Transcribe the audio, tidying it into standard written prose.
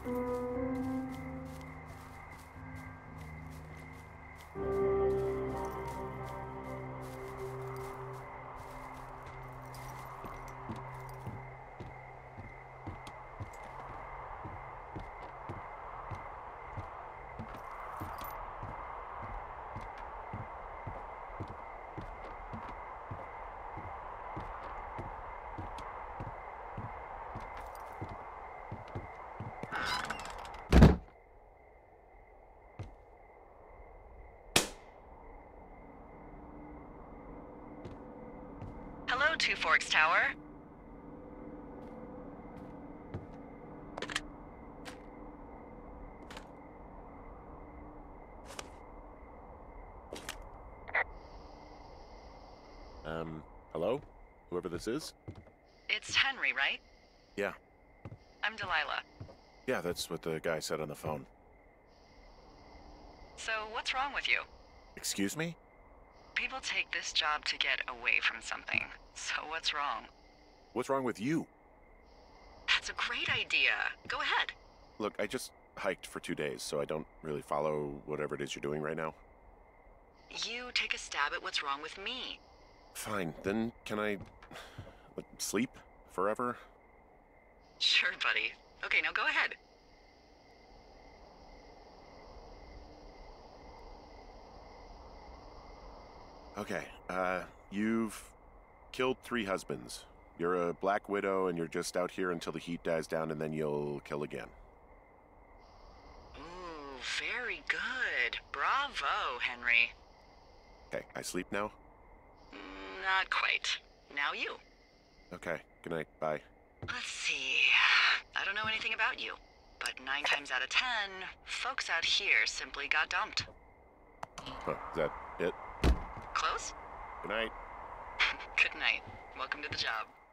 Hello, Two Forks Tower. Hello? Whoever this is? It's Henry, right? Yeah. I'm Delilah. Yeah, that's what the guy said on the phone. So, what's wrong with you? Excuse me? People take this job to get away from something. So, what's wrong? What's wrong with you? That's a great idea. Go ahead. Look, I just hiked for 2 days, so I don't really follow whatever it is you're doing right now. You take a stab at what's wrong with me. Fine, then can I sleep forever? Sure, buddy. Okay, now go ahead. Okay, you've killed 3 husbands. You're a black widow and you're just out here until the heat dies down and then you'll kill again. Ooh, very good. Bravo, Henry. Okay, I sleep now? Not quite. Now you. Okay, good night, bye. Let's see. I don't know anything about you, but 9 times out of 10, folks out here simply got dumped. Huh, is that it? Close? Good night. Good night. Welcome to the job.